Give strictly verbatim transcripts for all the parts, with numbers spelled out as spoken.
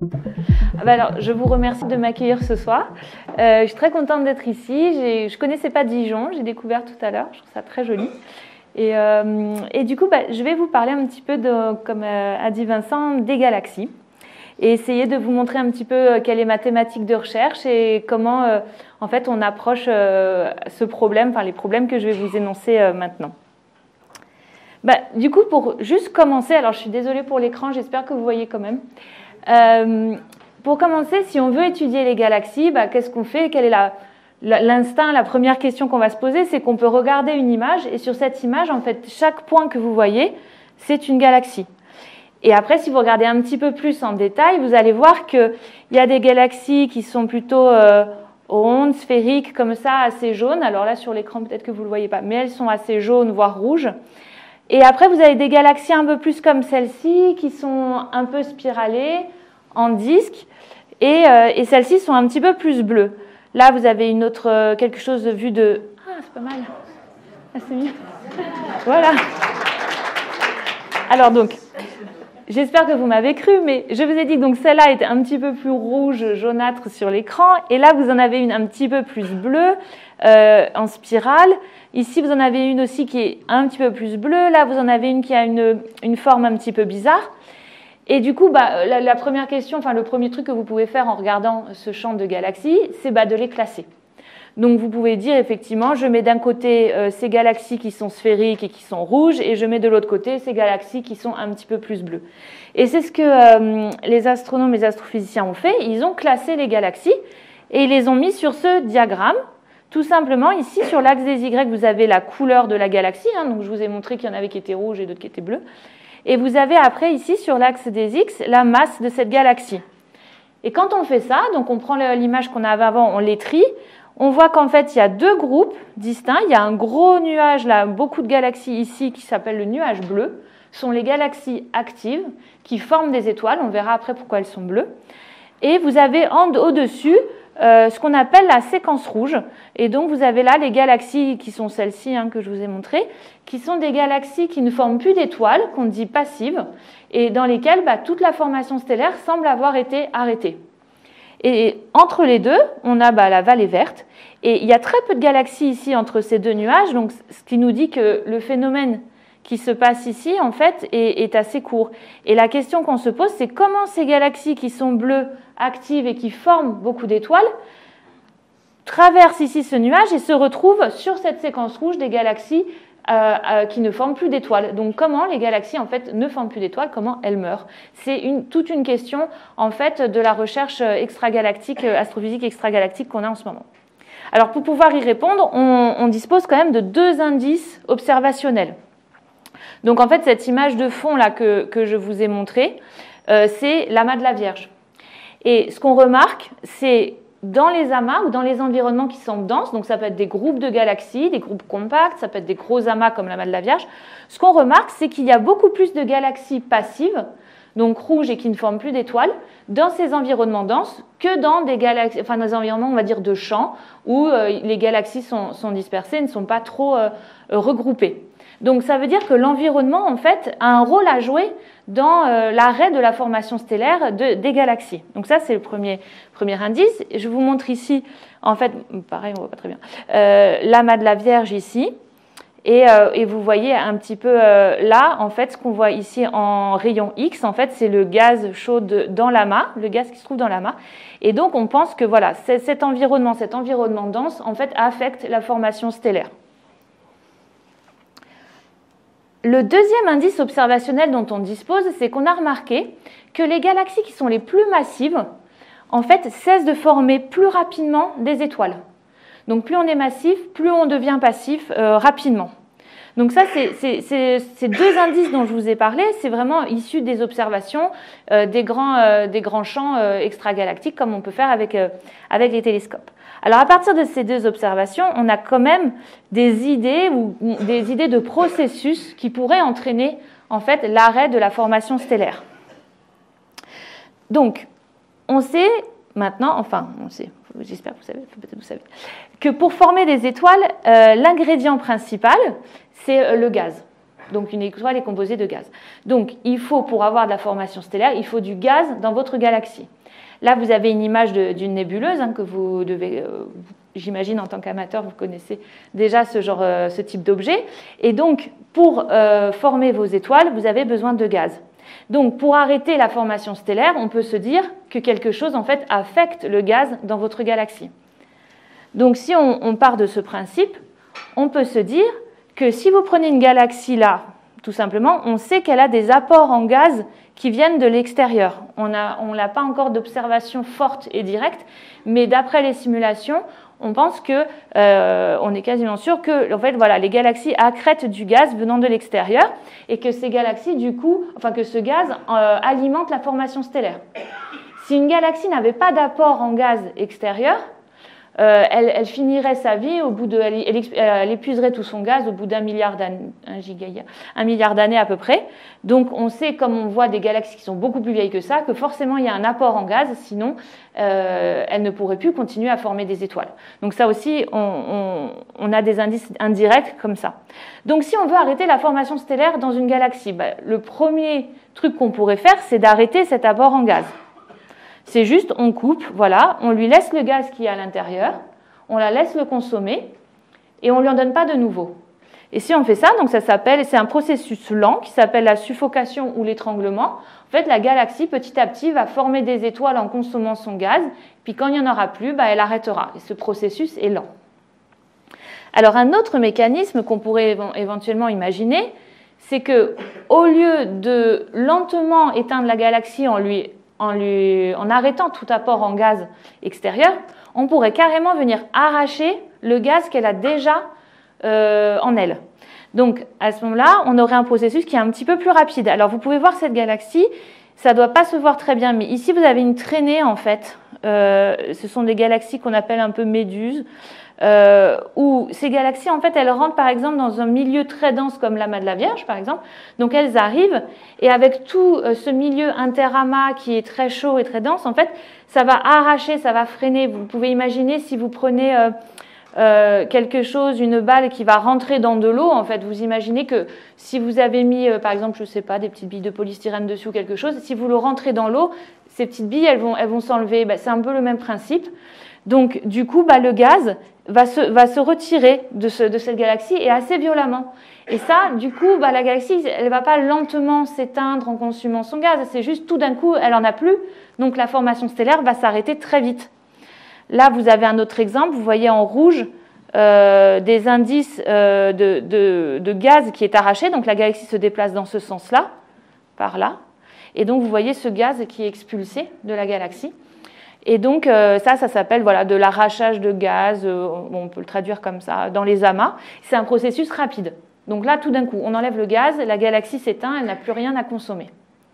Ah bah alors, je vous remercie de m'accueillir ce soir. Euh, je suis très contente d'être ici. Je ne connaissais pas Dijon, j'ai découvert tout à l'heure. Je trouve ça très joli. Et, euh, et du coup, bah, je vais vous parler un petit peu, de, comme a dit Vincent, des galaxies. Et essayer de vous montrer un petit peu quelle est ma thématique de recherche et comment euh, en fait, on approche euh, ce problème, enfin les problèmes que je vais vous énoncer euh, maintenant. Bah, du coup, pour juste commencer, alors je suis désolée pour l'écran, j'espère que vous voyez quand même. Euh, pour commencer, si on veut étudier les galaxies, bah, qu'est-ce qu'on fait? Quel est la, la, l'instinct? La première question qu'on va se poser, c'est qu'on peut regarder une image et sur cette image, en fait, chaque point que vous voyez, c'est une galaxie. Et après, si vous regardez un petit peu plus en détail, vous allez voir qu'il y a des galaxies qui sont plutôt euh, rondes, sphériques, comme ça, assez jaunes. Alors là, sur l'écran, peut-être que vous ne le voyez pas, mais elles sont assez jaunes, voire rouges. Et après, vous avez des galaxies un peu plus comme celle-ci, qui sont un peu spiralées, en disque, et, euh, et celles-ci sont un petit peu plus bleues. Là, vous avez une autre, euh, quelque chose de vue de... Ah, c'est pas mal. Ah, c'est mieux. Voilà. Alors donc... J'espère que vous m'avez cru, mais je vous ai dit que donc celle-là était un petit peu plus rouge, jaunâtre sur l'écran, et là vous en avez une un petit peu plus bleue, euh, en spirale. Ici vous en avez une aussi qui est un petit peu plus bleue, là vous en avez une qui a une, une forme un petit peu bizarre. Et du coup, bah, la, la première question, enfin le premier truc que vous pouvez faire en regardant ce champ de galaxies, c'est bah, de les classer. Donc vous pouvez dire effectivement, je mets d'un côté euh, ces galaxies qui sont sphériques et qui sont rouges, et je mets de l'autre côté ces galaxies qui sont un petit peu plus bleues. Et c'est ce que euh, les astronomes et les astrophysiciens ont fait. Ils ont classé les galaxies et ils les ont mis sur ce diagramme. Tout simplement, ici sur l'axe des Y, vous avez la couleur de la galaxie. Hein, donc je vous ai montré qu'il y en avait qui étaient rouges et d'autres qui étaient bleus. Et vous avez après ici sur l'axe des X la masse de cette galaxie. Et quand on fait ça, donc on prend l'image qu'on avait avant, on les trie. On voit qu'en fait, il y a deux groupes distincts. Il y a un gros nuage, là, beaucoup de galaxies ici, qui s'appelle le nuage bleu. Ce sont les galaxies actives qui forment des étoiles. On verra après pourquoi elles sont bleues. Et vous avez en, au-dessus euh, ce qu'on appelle la séquence rouge. Et donc, vous avez là les galaxies qui sont celles-ci hein, que je vous ai montrées, qui sont des galaxies qui ne forment plus d'étoiles, qu'on dit passives, et dans lesquelles bah, toute la formation stellaire semble avoir été arrêtée. Et entre les deux, on a bah, la vallée verte. Et il y a très peu de galaxies ici entre ces deux nuages, donc ce qui nous dit que le phénomène qui se passe ici, en fait, est, est assez court. Et la question qu'on se pose, c'est comment ces galaxies qui sont bleues, actives et qui forment beaucoup d'étoiles, traversent ici ce nuage et se retrouvent sur cette séquence rouge des galaxies Euh, euh, qui ne forment plus d'étoiles. Donc comment les galaxies en fait ne forment plus d'étoiles, comment elles meurent? C'est une, toute une question en fait de la recherche extragalactique, astrophysique extragalactique qu'on a en ce moment. Alors pour pouvoir y répondre, on, on dispose quand même de deux indices observationnels. Donc en fait cette image de fond là que, que je vous ai montrée, euh, c'est l'amas de la Vierge. Et ce qu'on remarque, c'est dans les amas ou dans les environnements qui sont denses, donc ça peut être des groupes de galaxies, des groupes compacts, ça peut être des gros amas comme l'amas de la Vierge, ce qu'on remarque, c'est qu'il y a beaucoup plus de galaxies passives, donc rouges et qui ne forment plus d'étoiles, dans ces environnements denses que dans des galaxies, enfin dans des environnements, on va dire, de champs, où euh, les galaxies sont, sont dispersées, ne sont pas trop euh, regroupées. Donc ça veut dire que l'environnement, en fait, a un rôle à jouer dans euh, l'arrêt de la formation stellaire de, des galaxies. Donc ça, c'est le premier, premier indice. Je vous montre ici, en fait, pareil, on voit pas très bien, euh, l'amas de la Vierge ici. Et, euh, et vous voyez un petit peu euh, là, en fait, ce qu'on voit ici en rayon X, en fait, c'est le gaz chaud de, dans l'amas, le gaz qui se trouve dans l'amas. Et donc, on pense que voilà, cet environnement, cet environnement dense, en fait, affecte la formation stellaire. Le deuxième indice observationnel dont on dispose, c'est qu'on a remarqué que les galaxies qui sont les plus massives, en fait, cessent de former plus rapidement des étoiles. Donc plus on est massif, plus on devient passif euh, rapidement. Donc ça, c'est ces deux indices dont je vous ai parlé, c'est vraiment issu des observations euh, des, grands, euh, des grands champs euh, extragalactiques, comme on peut faire avec, euh, avec les télescopes. Alors à partir de ces deux observations, on a quand même des idées ou des idées de processus qui pourraient entraîner en fait l'arrêt de la formation stellaire. Donc, on sait maintenant, enfin, on sait, j'espère que vous savez, peut-être vous savez, que pour former des étoiles, euh, l'ingrédient principal, c'est le gaz. Donc une étoile est composée de gaz. Donc il faut, pour avoir de la formation stellaire, il faut du gaz dans votre galaxie. Là, vous avez une image d'une nébuleuse hein, que vous devez, euh, j'imagine en tant qu'amateur, vous connaissez déjà ce, genre, euh, ce type d'objet. Et donc, pour euh, former vos étoiles, vous avez besoin de gaz. Donc, pour arrêter la formation stellaire, on peut se dire que quelque chose, en fait, affecte le gaz dans votre galaxie. Donc, si on, on part de ce principe, on peut se dire que si vous prenez une galaxie là, tout simplement, on sait qu'elle a des apports en gaz qui viennent de l'extérieur. On n'a on n'a pas encore d'observation forte et directe, mais d'après les simulations, on pense que, euh, on est quasiment sûr que en fait, voilà, les galaxies accrètent du gaz venant de l'extérieur et que ces galaxies, du coup, enfin que ce gaz euh, alimente la formation stellaire. Si une galaxie n'avait pas d'apport en gaz extérieur, Euh, elle, elle finirait sa vie, au bout de, elle, elle, elle épuiserait tout son gaz au bout d'un milliard d'années, un, un milliard d'années à peu près. Donc on sait, comme on voit des galaxies qui sont beaucoup plus vieilles que ça, que forcément il y a un apport en gaz, sinon euh, elle ne pourrait plus continuer à former des étoiles. Donc ça aussi, on, on, on a des indices indirects comme ça. Donc si on veut arrêter la formation stellaire dans une galaxie, bah, le premier truc qu'on pourrait faire, c'est d'arrêter cet apport en gaz. C'est juste, on coupe, voilà, on lui laisse le gaz qui est à l'intérieur, on la laisse le consommer et on ne lui en donne pas de nouveau. Et si on fait ça, donc ça s'appelle, c'est un processus lent qui s'appelle la suffocation ou l'étranglement. En fait, la galaxie, petit à petit, va former des étoiles en consommant son gaz, puis quand il n'y en aura plus, bah, elle arrêtera. Et ce processus est lent. Alors, un autre mécanisme qu'on pourrait éventuellement imaginer, c'est que au lieu de lentement éteindre la galaxie en lui En, lui, en arrêtant tout apport en gaz extérieur, on pourrait carrément venir arracher le gaz qu'elle a déjà euh, en elle. Donc, à ce moment-là, on aurait un processus qui est un petit peu plus rapide. Alors, vous pouvez voir cette galaxie, ça ne doit pas se voir très bien, mais ici, vous avez une traînée, en fait. Euh, ce sont des galaxies qu'on appelle un peu méduses, euh, où ces galaxies, en fait, elles rentrent, par exemple, dans un milieu très dense comme l'amas de la Vierge, par exemple. Donc, elles arrivent, et avec tout ce milieu interamas qui est très chaud et très dense, en fait, ça va arracher, ça va freiner. Vous pouvez imaginer si vous prenez euh, euh, quelque chose, une balle qui va rentrer dans de l'eau, en fait, vous imaginez que si vous avez mis, euh, par exemple, je ne sais pas, des petites billes de polystyrène dessus ou quelque chose, si vous le rentrez dans l'eau, ces petites billes, elles vont, elles vont s'enlever. Ben, c'est un peu le même principe. Donc, du coup, bah, le gaz va se, va se retirer de, ce, de cette galaxie et assez violemment. Et ça, du coup, bah, la galaxie, elle ne va pas lentement s'éteindre en consumant son gaz. C'est juste tout d'un coup, elle n'en a plus. Donc, la formation stellaire va s'arrêter très vite. Là, vous avez un autre exemple. Vous voyez en rouge euh, des indices euh, de, de, de gaz qui est arraché. Donc, la galaxie se déplace dans ce sens-là, par là. Et donc, vous voyez ce gaz qui est expulsé de la galaxie. Et donc, euh, ça, ça s'appelle voilà, de l'arrachage de gaz, euh, on peut le traduire comme ça, dans les amas. C'est un processus rapide. Donc là, tout d'un coup, on enlève le gaz, la galaxie s'éteint, elle n'a plus rien à consommer.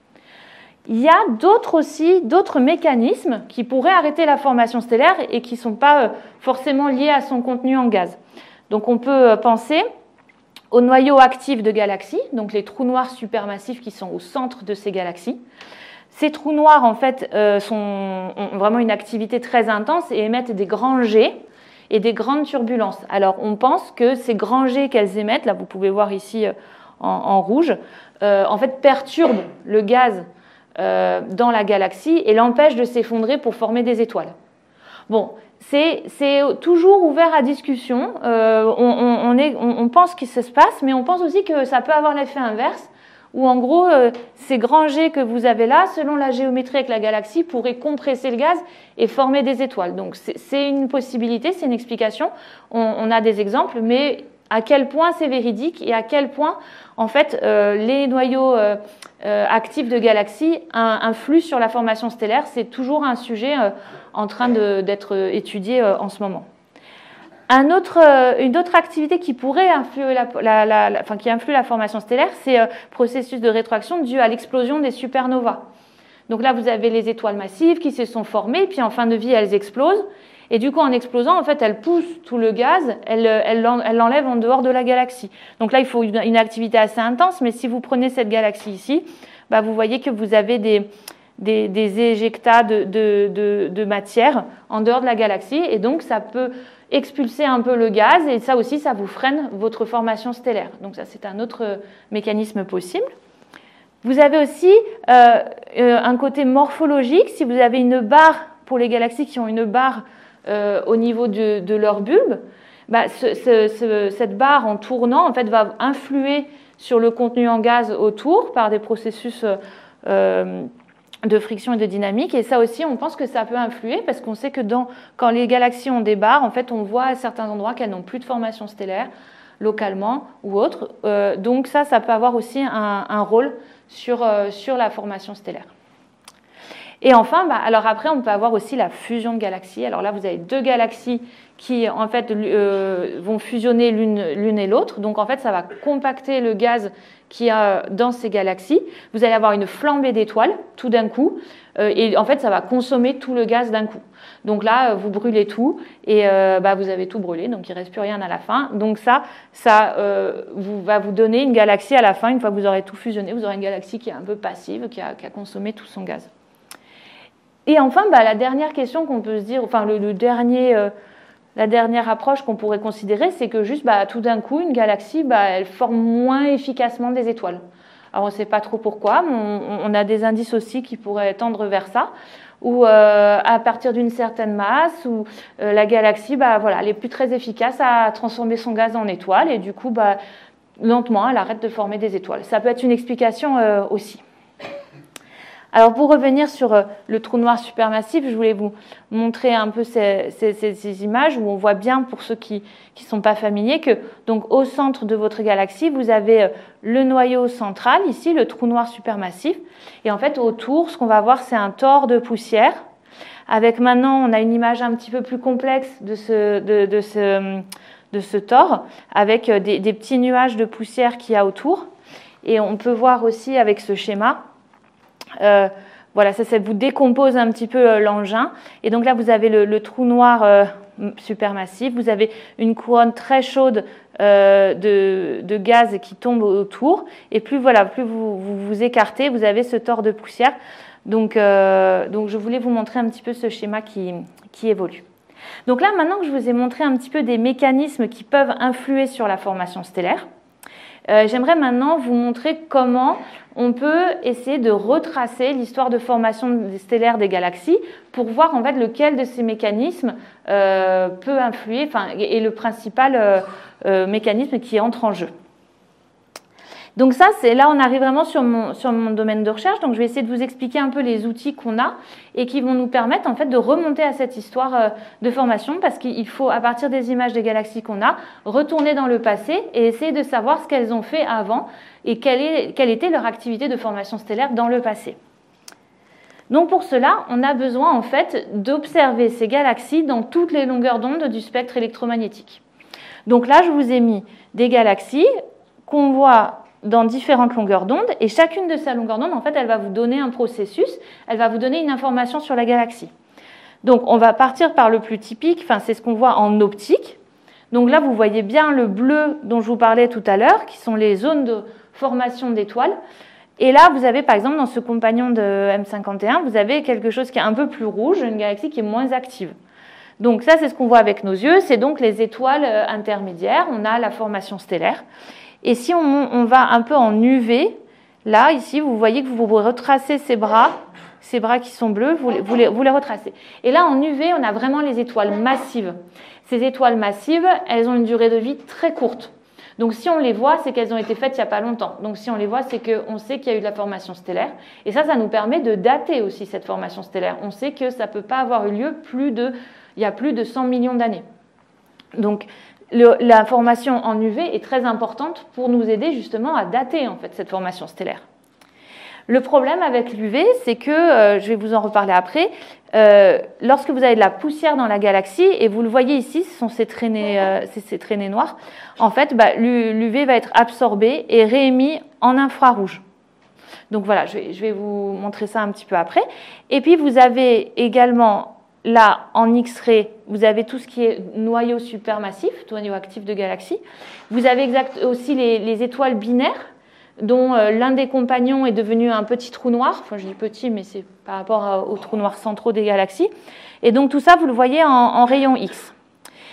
Il y a d'autres aussi, d'autres mécanismes qui pourraient arrêter la formation stellaire et qui ne sont pas euh, forcément liés à son contenu en gaz. Donc, on peut penser aux noyaux actifs de galaxies, donc les trous noirs supermassifs qui sont au centre de ces galaxies. Ces trous noirs, en fait, euh, sont, ont vraiment une activité très intense et émettent des grands jets et des grandes turbulences. Alors, on pense que ces grands jets qu'elles émettent, là, vous pouvez voir ici euh, en, en rouge, euh, en fait, perturbent le gaz euh, dans la galaxie et l'empêchent de s'effondrer pour former des étoiles. Bon, c'est toujours ouvert à discussion. Euh, on, on, on, est, on, on pense que ça se passe, mais on pense aussi que ça peut avoir l'effet inverse, où en gros, euh, ces grands jets que vous avez là, selon la géométrie avec la galaxie, pourraient compresser le gaz et former des étoiles. Donc c'est une possibilité, c'est une explication. On, on a des exemples, mais à quel point c'est véridique et à quel point, en fait, euh, les noyaux euh, euh, actifs de galaxies influent sur la formation stellaire. C'est toujours un sujet euh, en train d'être étudié euh, en ce moment. Un autre, une autre activité qui pourrait influer la, la, la, la, enfin, qui influe la formation stellaire, c'est le euh, processus de rétroaction dû à l'explosion des supernovas. Donc là, vous avez les étoiles massives qui se sont formées, puis en fin de vie, elles explosent. Et du coup, en explosant, en fait, elles poussent tout le gaz, elles l'enlèvent elles, elles en dehors de la galaxie. Donc là, il faut une, une activité assez intense, mais si vous prenez cette galaxie ici, bah, vous voyez que vous avez des, des, des éjectats de, de, de, de matière en dehors de la galaxie, et donc ça peut expulser un peu le gaz, et ça aussi, ça vous freine votre formation stellaire. Donc ça, c'est un autre mécanisme possible. Vous avez aussi euh, un côté morphologique. Si vous avez une barre, pour les galaxies qui ont une barre euh, au niveau de, de leur bulbe, bah, ce, ce, ce, cette barre en tournant en fait, va influer sur le contenu en gaz autour par des processus euh, de friction et de dynamique. Et ça aussi, on pense que ça peut influer parce qu'on sait que dans, quand les galaxies ont des barres, en fait, on voit à certains endroits qu'elles n'ont plus de formation stellaire, localement ou autre. Euh, donc ça, ça peut avoir aussi un, un rôle sur, euh, sur la formation stellaire. Et enfin, bah, alors après, on peut avoir aussi la fusion de galaxies. Alors là, vous avez deux galaxies qui, en fait, euh, vont fusionner l'une l'une et l'autre. Donc, en fait, ça va compacter le gaz qu'il y a dans ces galaxies. Vous allez avoir une flambée d'étoiles, tout d'un coup. Euh, et en fait, ça va consommer tout le gaz d'un coup. Donc là, vous brûlez tout et euh, bah, vous avez tout brûlé. Donc, il ne reste plus rien à la fin. Donc ça, ça euh, vous, va vous donner une galaxie à la fin. Une fois que vous aurez tout fusionné, vous aurez une galaxie qui est un peu passive, qui a, qui a consommé tout son gaz. Et enfin, bah, la dernière question qu'on peut se dire, enfin le, le dernier, euh, la dernière approche qu'on pourrait considérer, c'est que juste bah, tout d'un coup, une galaxie, bah, elle forme moins efficacement des étoiles. Alors on ne sait pas trop pourquoi, mais on, on a des indices aussi qui pourraient tendre vers ça, où euh, à partir d'une certaine masse, où euh, la galaxie, bah, voilà, elle n'est plus très efficace à transformer son gaz en étoile, et du coup, bah, lentement, elle arrête de former des étoiles. Ça peut être une explication euh, aussi. Alors pour revenir sur le trou noir supermassif, je voulais vous montrer un peu ces, ces, ces images où on voit bien, pour ceux qui ne sont pas familiers, que donc au centre de votre galaxie, vous avez le noyau central, ici le trou noir supermassif, et en fait autour, ce qu'on va voir, c'est un tore de poussière. Avec maintenant, on a une image un petit peu plus complexe de ce, de, de ce, de ce tore, avec des, des petits nuages de poussière qu'il y a autour. Et on peut voir aussi avec ce schéma, Euh, voilà, ça, ça vous décompose un petit peu euh, l'engin. Et donc là, vous avez le, le trou noir euh, supermassif. Vous avez une couronne très chaude euh, de, de gaz qui tombe autour. Et plus, voilà, plus vous, vous vous écartez, vous avez ce tore de poussière. Donc, euh, donc, je voulais vous montrer un petit peu ce schéma qui, qui évolue. Donc là, maintenant que je vous ai montré un petit peu des mécanismes qui peuvent influer sur la formation stellaire, Euh, j'aimerais maintenant vous montrer comment on peut essayer de retracer l'histoire de formation stellaire des galaxies pour voir en fait lequel de ces mécanismes euh, peut influer, enfin, est le principal euh, euh, mécanisme qui entre en jeu. Donc ça, c'est là, on arrive vraiment sur mon, sur mon domaine de recherche. Donc je vais essayer de vous expliquer un peu les outils qu'on a et qui vont nous permettre en fait de remonter à cette histoire de formation, parce qu'il faut, à partir des images des galaxies qu'on a, retourner dans le passé et essayer de savoir ce qu'elles ont fait avant et quelle, est, quelle était leur activité de formation stellaire dans le passé. Donc pour cela, on a besoin en fait d'observer ces galaxies dans toutes les longueurs d'onde du spectre électromagnétique. Donc là, je vous ai mis des galaxies qu'on voit dans différentes longueurs d'onde, et chacune de ces longueurs d'onde, en fait, elle va vous donner un processus, elle va vous donner une information sur la galaxie. Donc, on va partir par le plus typique, enfin, c'est ce qu'on voit en optique. Donc là, vous voyez bien le bleu dont je vous parlais tout à l'heure, qui sont les zones de formation d'étoiles. Et là, vous avez, par exemple, dans ce compagnon de M cinquante et un, vous avez quelque chose qui est un peu plus rouge, une galaxie qui est moins active. Donc ça, c'est ce qu'on voit avec nos yeux, c'est donc les étoiles intermédiaires, on a la formation stellaire. Et si on, on va un peu en U V, là, ici, vous voyez que vous retracez ces bras, ces bras qui sont bleus, vous les, vous, les, vous les retracez. Et là, en U V, on a vraiment les étoiles massives. Ces étoiles massives, elles ont une durée de vie très courte. Donc, si on les voit, c'est qu'elles ont été faites il n'y a pas longtemps. Donc, si on les voit, c'est qu'on sait qu'il y a eu de la formation stellaire. Et ça, ça nous permet de dater aussi cette formation stellaire. On sait que ça ne peut pas avoir eu lieu plus de, il y a plus de cent millions d'années. Donc, Le, la formation en U V est très importante pour nous aider justement à dater en fait cette formation stellaire. Le problème avec l'U V, c'est que, euh, je vais vous en reparler après, euh, lorsque vous avez de la poussière dans la galaxie, et vous le voyez ici, ce sont ces traînées, euh, ces, ces traînées noires, en fait, bah, l'U V va être absorbé et réémis en infrarouge. Donc voilà, je vais, je vais vous montrer ça un petit peu après. Et puis vous avez également là, en X-ray, vous avez tout ce qui est noyau supermassif, noyau actif de galaxies. Vous avez exact, aussi les, les étoiles binaires, dont euh, l'un des compagnons est devenu un petit trou noir. Enfin, je dis petit, mais c'est par rapport à, aux trous noirs centraux des galaxies. Et donc, tout ça, vous le voyez en, en rayon X.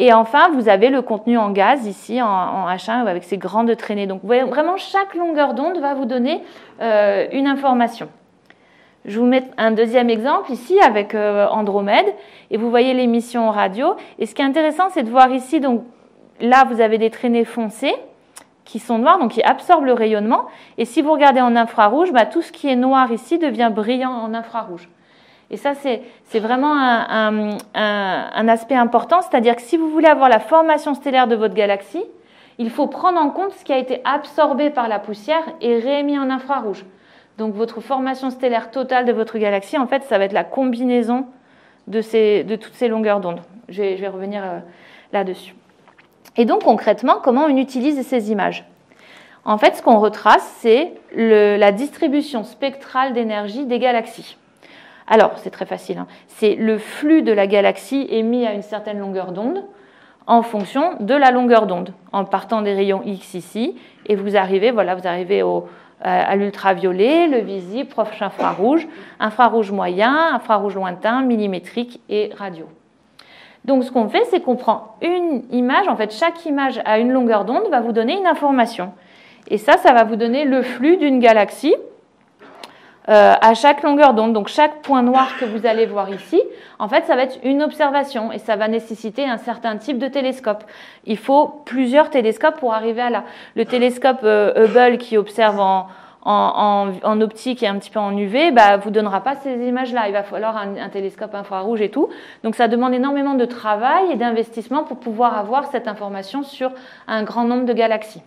Et enfin, vous avez le contenu en gaz ici, en, en H un, avec ces grandes traînées. Donc, vous voyez, vraiment, chaque longueur d'onde va vous donner euh, une information. Je vous mets un deuxième exemple ici avec euh, Andromède, et vous voyez l'émission radio. Et ce qui est intéressant, c'est de voir ici, donc là, vous avez des traînées foncées qui sont noires, donc qui absorbent le rayonnement. Et si vous regardez en infrarouge, bah, tout ce qui est noir ici devient brillant en infrarouge. Et ça, c'est vraiment un, un, un, un aspect important, c'est-à-dire que si vous voulez avoir la formation stellaire de votre galaxie, il faut prendre en compte ce qui a été absorbé par la poussière et réémis en infrarouge. Donc votre formation stellaire totale de votre galaxie, en fait, ça va être la combinaison de, ces, de toutes ces longueurs d'onde. Je vais, je vais revenir euh, là-dessus. Et donc concrètement, comment on utilise ces images? En fait, ce qu'on retrace, c'est la distribution spectrale d'énergie des galaxies. Alors, c'est très facile, hein. C'est le flux de la galaxie émis à une certaine longueur d'onde en fonction de la longueur d'onde, en partant des rayons X ici, et vous arrivez, voilà, vous arrivez au, à l'ultraviolet, le visible, proche infrarouge, infrarouge moyen, infrarouge lointain, millimétrique et radio. Donc, ce qu'on fait, c'est qu'on prend une image, en fait, chaque image à une longueur d'onde va vous donner une information. Et ça, ça va vous donner le flux d'une galaxie euh, à chaque longueur d'onde. Donc, chaque point noir que vous allez voir ici, en fait, ça va être une observation et ça va nécessiter un certain type de télescope. Il faut plusieurs télescopes pour arriver à là. Le télescope euh, Hubble qui observe en, en, en, en optique et un petit peu en U V, bah, vous donnera pas ces images-là. Il va falloir un, un télescope infrarouge et tout. Donc, ça demande énormément de travail et d'investissement pour pouvoir avoir cette information sur un grand nombre de galaxies.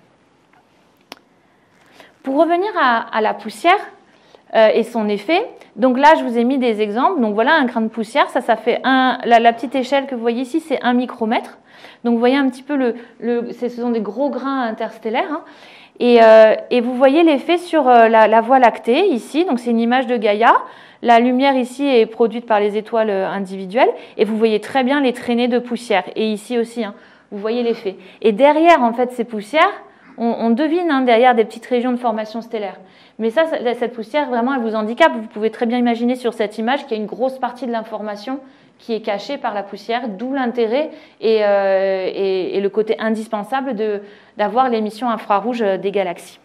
Pour revenir à, à la poussière euh, et son effet, donc là, je vous ai mis des exemples. Donc voilà, un grain de poussière, ça, ça fait un, la, la petite échelle que vous voyez ici, c'est un micromètre. Donc vous voyez un petit peu, le, le, ce sont des gros grains interstellaires. Hein. Et, euh, et vous voyez l'effet sur euh, la, la Voie lactée ici. Donc c'est une image de Gaïa. La lumière ici est produite par les étoiles individuelles. Et vous voyez très bien les traînées de poussière. Et ici aussi, hein, vous voyez l'effet. Et derrière, en fait, ces poussières, On, on devine hein, derrière des petites régions de formation stellaire. Mais ça, cette poussière, vraiment, elle vous handicape. Vous pouvez très bien imaginer sur cette image qu'il y a une grosse partie de l'information qui est cachée par la poussière, d'où l'intérêt et, euh, et, et le côté indispensable d'avoir l'émission infrarouge des galaxies.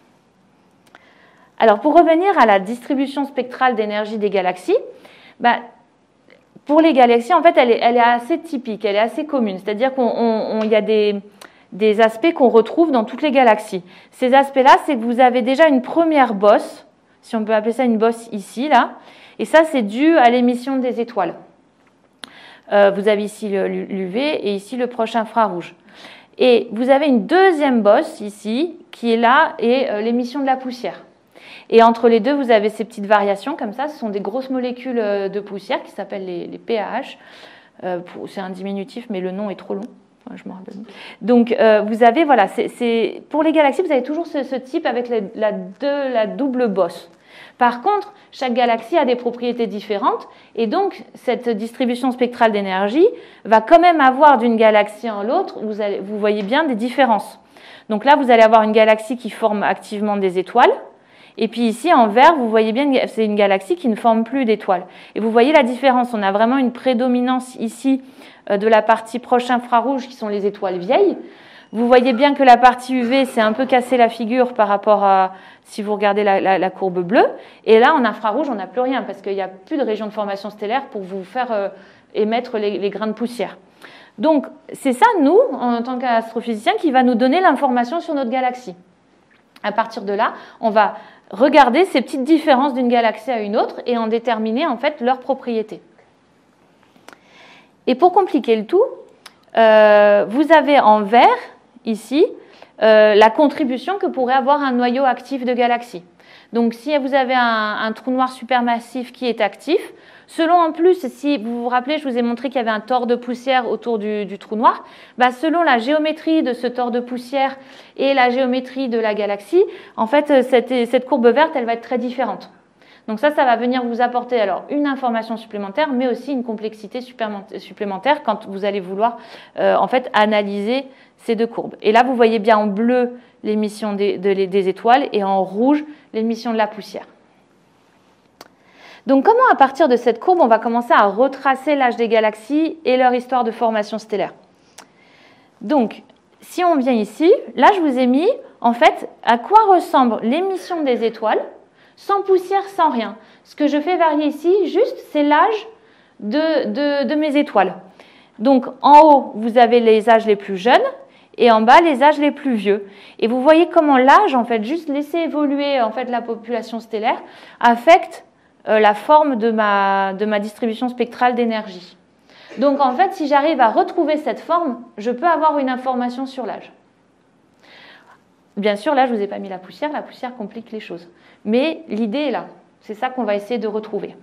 Alors, pour revenir à la distribution spectrale d'énergie des galaxies, bah, pour les galaxies, en fait, elle est, elle est assez typique, elle est assez commune. C'est-à-dire qu'il y a des... des aspects qu'on retrouve dans toutes les galaxies. Ces aspects-là, c'est que vous avez déjà une première bosse, si on peut appeler ça une bosse ici, là, et ça, c'est dû à l'émission des étoiles. Euh, vous avez ici l'U V et ici le proche infrarouge. Et vous avez une deuxième bosse ici, qui est là, et euh, l'émission de la poussière. Et entre les deux, vous avez ces petites variations, comme ça, ce sont des grosses molécules de poussière qui s'appellent les, les P A H. Euh, c'est un diminutif, mais le nom est trop long. Je me rappelle. Donc, euh, vous avez, voilà, c'est, c'est, pour les galaxies, vous avez toujours ce, ce type avec la, la, deux, la double bosse. Par contre, chaque galaxie a des propriétés différentes et donc cette distribution spectrale d'énergie va quand même avoir d'une galaxie en l'autre, vous, allez, vous voyez bien des différences. Donc là, vous allez avoir une galaxie qui forme activement des étoiles. Et puis ici, en vert, vous voyez bien, c'est une galaxie qui ne forme plus d'étoiles. Et vous voyez la différence. On a vraiment une prédominance ici de la partie proche infrarouge, qui sont les étoiles vieilles. Vous voyez bien que la partie U V, c'est un peu cassé la figure par rapport à, si vous regardez la, la, la courbe bleue. Et là, en infrarouge, on n'a plus rien, parce qu'il n'y a plus de région de formation stellaire pour vous faire euh, émettre les, les grains de poussière. Donc, c'est ça, nous, en tant qu'astrophysiciens, qui va nous donner l'information sur notre galaxie. À partir de là, on va regarder ces petites différences d'une galaxie à une autre et en déterminer en fait leurs propriétés. Et pour compliquer le tout, euh, vous avez en vert ici euh, la contribution que pourrait avoir un noyau actif de galaxie. Donc si vous avez un, un trou noir supermassif qui est actif, selon en plus, si vous vous rappelez, je vous ai montré qu'il y avait un tore de poussière autour du, du trou noir, bah selon la géométrie de ce tore de poussière et la géométrie de la galaxie, en fait, cette, cette courbe verte, elle va être très différente. Donc ça, ça va venir vous apporter alors une information supplémentaire, mais aussi une complexité supplémentaire quand vous allez vouloir euh, en fait analyser ces deux courbes. Et là, vous voyez bien en bleu l'émission des, de, des étoiles et en rouge l'émission de la poussière. Donc comment, à partir de cette courbe, on va commencer à retracer l'âge des galaxies et leur histoire de formation stellaire? Donc, si on vient ici, là, je vous ai mis, en fait, à quoi ressemble l'émission des étoiles, sans poussière, sans rien. Ce que je fais varier ici, juste, c'est l'âge de, de, de mes étoiles. Donc, en haut, vous avez les âges les plus jeunes, et en bas, les âges les plus vieux. Et vous voyez comment l'âge, en fait, juste laisser évoluer en fait, la population stellaire, affecte euh, la forme de ma, de ma distribution spectrale d'énergie. Donc, en fait, si j'arrive à retrouver cette forme, je peux avoir une information sur l'âge. Bien sûr, là, je ne vous ai pas mis la poussière. La poussière complique les choses. Mais l'idée est là. C'est ça qu'on va essayer de retrouver.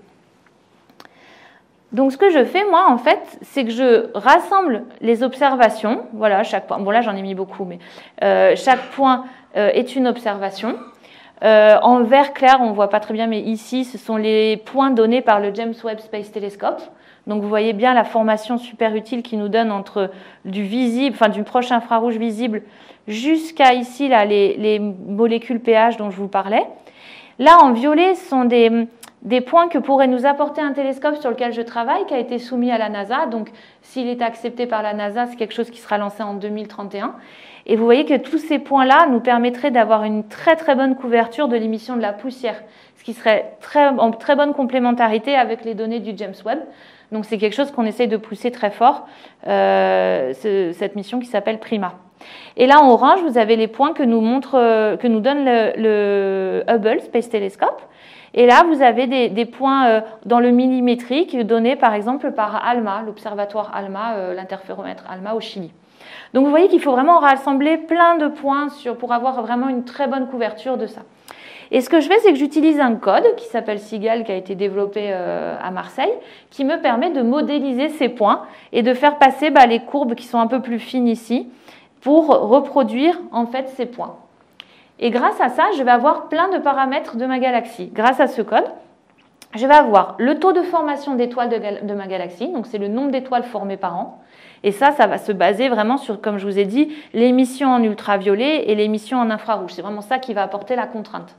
Donc, ce que je fais, moi, en fait, c'est que je rassemble les observations. Voilà, chaque point. Bon, là, j'en ai mis beaucoup, mais euh, chaque point euh, est une observation. Euh, en vert clair, on ne voit pas très bien, mais ici, ce sont les points donnés par le James Webb Space Telescope. Donc, vous voyez bien la formation super utile qui nous donne entre du visible, enfin, du proche infrarouge visible jusqu'à ici, là, les, les molécules pH dont je vous parlais. Là, en violet, ce sont des... des points que pourrait nous apporter un télescope sur lequel je travaille, qui a été soumis à la NASA. Donc, s'il est accepté par la NASA, c'est quelque chose qui sera lancé en deux mille trente et un. Et vous voyez que tous ces points-là nous permettraient d'avoir une très très bonne couverture de l'émission de la poussière, ce qui serait très, en très bonne complémentarité avec les données du James Webb. Donc, c'est quelque chose qu'on essaye de pousser très fort, euh, ce, cette mission qui s'appelle PRIMA. Et là, en orange, vous avez les points que nous, montre, que nous donne le, le Hubble Space Telescope. Et là, vous avez des, des points dans le millimétrique donnés par exemple par ALMA, l'observatoire ALMA, l'interféromètre ALMA au Chili. Donc vous voyez qu'il faut vraiment rassembler plein de points sur, pour avoir vraiment une très bonne couverture de ça. Et ce que je fais, c'est que j'utilise un code qui s'appelle SIGAL, qui a été développé à Marseille, qui me permet de modéliser ces points et de faire passer bah, les courbes qui sont un peu plus fines ici pour reproduire en fait ces points. Et grâce à ça, je vais avoir plein de paramètres de ma galaxie. Grâce à ce code, je vais avoir le taux de formation d'étoiles de, de ma galaxie, donc c'est le nombre d'étoiles formées par an. Et ça, ça va se baser vraiment sur, comme je vous ai dit, l'émission en ultraviolet et l'émission en infrarouge. C'est vraiment ça qui va apporter la contrainte.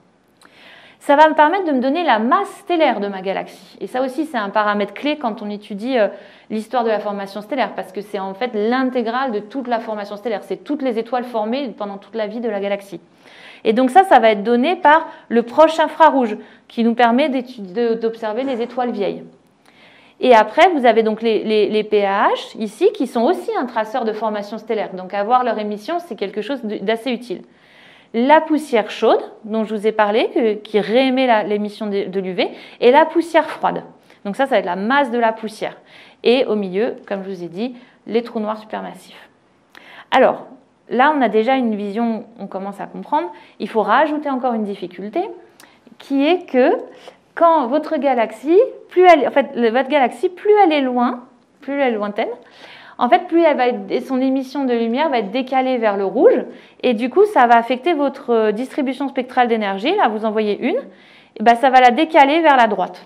Ça va me permettre de me donner la masse stellaire de ma galaxie. Et ça aussi, c'est un paramètre clé quand on étudie euh, l'histoire de la formation stellaire, parce que c'est en fait l'intégrale de toute la formation stellaire. C'est toutes les étoiles formées pendant toute la vie de la galaxie. Et donc ça, ça va être donné par le proche infrarouge, qui nous permet d'observer les étoiles vieilles. Et après, vous avez donc les, les, les P A H ici, qui sont aussi un traceur de formation stellaire. Donc avoir leur émission, c'est quelque chose d'assez utile. La poussière chaude, dont je vous ai parlé, que, qui réémet l'émission de, de l'U V, et la poussière froide. Donc ça, ça va être la masse de la poussière. Et au milieu, comme je vous ai dit, les trous noirs supermassifs. Alors, là, on a déjà une vision, on commence à comprendre. Il faut rajouter encore une difficulté, qui est que quand votre galaxie, plus elle, en fait, votre galaxie, plus elle est loin, plus elle est lointaine, en fait, plus elle va être, son émission de lumière va être décalée vers le rouge, et du coup, ça va affecter votre distribution spectrale d'énergie. Là, vous en voyez une, et ben, ça va la décaler vers la droite.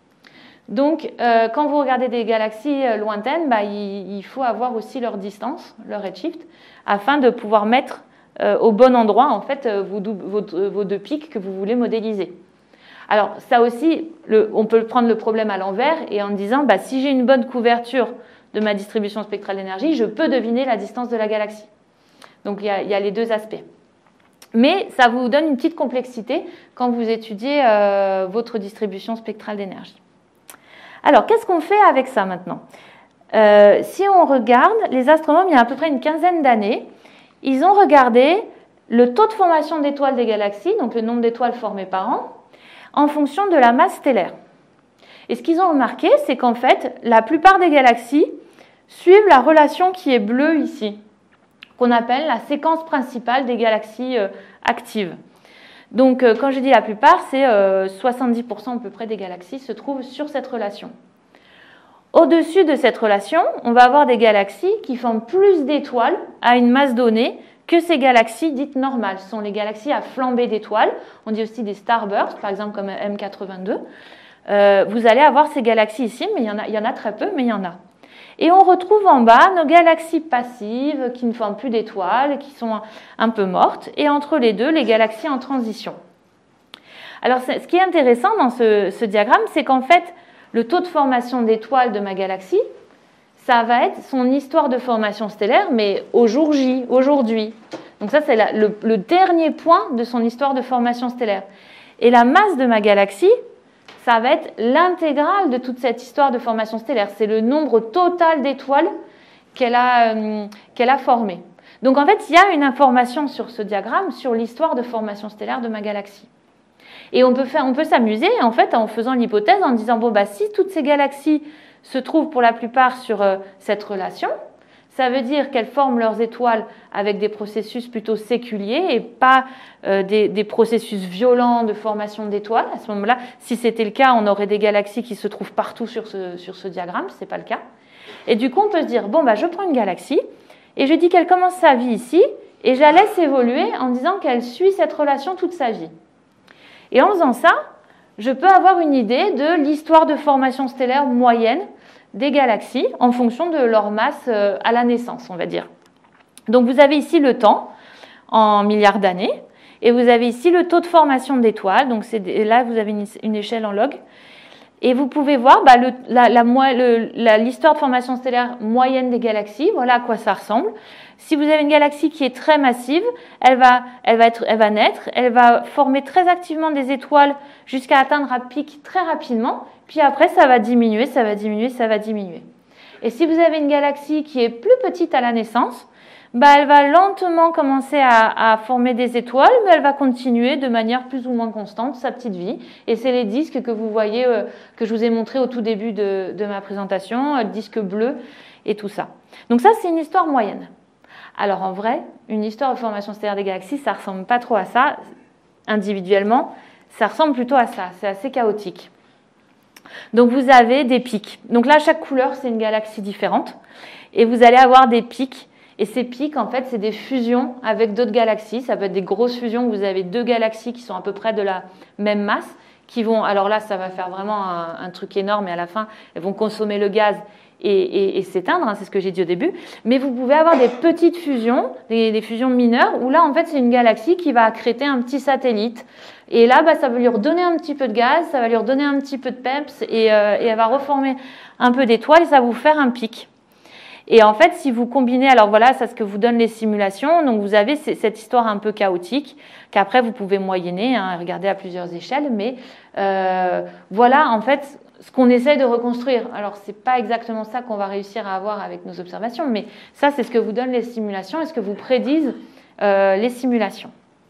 Donc, euh, quand vous regardez des galaxies lointaines, bah, il, il faut avoir aussi leur distance, leur redshift, afin de pouvoir mettre euh, au bon endroit en fait, vos, vos, vos deux pics que vous voulez modéliser. Alors, ça aussi, le, on peut prendre le problème à l'envers et en disant, bah, si j'ai une bonne couverture de ma distribution spectrale d'énergie, je peux deviner la distance de la galaxie. Donc, il y a, il y a les deux aspects. Mais ça vous donne une petite complexité quand vous étudiez euh, votre distribution spectrale d'énergie. Alors, qu'est-ce qu'on fait avec ça maintenant? euh, Si on regarde, les astronomes, il y a à peu près une quinzaine d'années, ils ont regardé le taux de formation d'étoiles des galaxies, donc le nombre d'étoiles formées par an, en fonction de la masse stellaire. Et ce qu'ils ont remarqué, c'est qu'en fait, la plupart des galaxies suivent la relation qui est bleue ici, qu'on appelle la séquence principale des galaxies euh, actives. Donc, euh, quand je dis la plupart, c'est euh, soixante-dix pour cent à peu près des galaxies se trouvent sur cette relation. Au-dessus de cette relation, on va avoir des galaxies qui forment plus d'étoiles à une masse donnée que ces galaxies dites normales. Ce sont les galaxies à flambée d'étoiles. On dit aussi des starbursts, par exemple comme M quatre-vingt-deux. Euh, vous allez avoir ces galaxies ici, mais il y en a, il y en a très peu, mais il y en a. Et on retrouve en bas nos galaxies passives qui ne forment plus d'étoiles, qui sont un peu mortes, et entre les deux, les galaxies en transition. Alors, ce qui est intéressant dans ce, ce diagramme, c'est qu'en fait, le taux de formation d'étoiles de ma galaxie, ça va être son histoire de formation stellaire, mais au jour J, aujourd'hui. Donc ça, c'est le, le dernier point de son histoire de formation stellaire. Et la masse de ma galaxie, ça va être l'intégrale de toute cette histoire de formation stellaire. C'est le nombre total d'étoiles qu'elle a, euh, qu'elle a formées. Donc en fait, il y a une information sur ce diagramme sur l'histoire de formation stellaire de ma galaxie. Et on peut, faire, on peut s'amuser en fait en faisant l'hypothèse en disant bon bah si toutes ces galaxies se trouvent pour la plupart sur euh, cette relation, ça veut dire qu'elles forment leurs étoiles avec des processus plutôt séculiers et pas euh, des, des processus violents de formation d'étoiles. À ce moment-là, si c'était le cas, on aurait des galaxies qui se trouvent partout sur ce, sur ce diagramme. Ce n'est pas le cas. Et du coup, on peut se dire bon bah je prends une galaxie et je dis qu'elle commence sa vie ici et je la laisse évoluer en disant qu'elle suit cette relation toute sa vie. Et en faisant ça, je peux avoir une idée de l'histoire de formation stellaire moyenne des galaxies en fonction de leur masse à la naissance, on va dire. Donc vous avez ici le temps en milliards d'années et vous avez ici le taux de formation d'étoiles. Donc là, vous avez une, une échelle en log. Et vous pouvez voir bah, le, la, la, le, la, l'histoire de formation stellaire moyenne des galaxies. Voilà à quoi ça ressemble. Si vous avez une galaxie qui est très massive, elle va, elle va, être, elle va naître, elle va former très activement des étoiles jusqu'à atteindre un pic très rapidement. Puis après, ça va diminuer, ça va diminuer, ça va diminuer. Et si vous avez une galaxie qui est plus petite à la naissance, bah, elle va lentement commencer à, à former des étoiles, mais elle va continuer de manière plus ou moins constante sa petite vie. Et c'est les disques que vous voyez, euh, que je vous ai montré au tout début de, de ma présentation, euh, disques bleus et tout ça. Donc ça, c'est une histoire moyenne. Alors en vrai, une histoire de formation stellaire des galaxies, ça ne ressemble pas trop à ça. Individuellement, ça ressemble plutôt à ça. C'est assez chaotique. Donc vous avez des pics. Donc là, chaque couleur, c'est une galaxie différente. Et vous allez avoir des pics. Et ces pics, en fait, c'est des fusions avec d'autres galaxies. Ça peut être des grosses fusions où vous avez deux galaxies qui sont à peu près de la même masse, qui vont, alors là, ça va faire vraiment un, un truc énorme, et à la fin, elles vont consommer le gaz et, et, et s'éteindre, hein, c'est ce que j'ai dit au début. Mais vous pouvez avoir des petites fusions, des, des fusions mineures, où là, en fait, c'est une galaxie qui va accréter un petit satellite. Et là, bah, ça va lui redonner un petit peu de gaz, ça va lui redonner un petit peu de peps, et, euh, et elle va reformer un peu d'étoiles, et ça va vous faire un pic. Et en fait, si vous combinez, alors voilà, c'est ce que vous donnent les simulations. Donc vous avez cette histoire un peu chaotique qu'après vous pouvez moyenner, hein, regarder à plusieurs échelles. Mais euh, voilà, en fait, ce qu'on essaie de reconstruire. Alors c'est pas exactement ça qu'on va réussir à avoir avec nos observations, mais ça c'est ce que vous donnent les simulations et ce que vous prédisent euh, les simulations.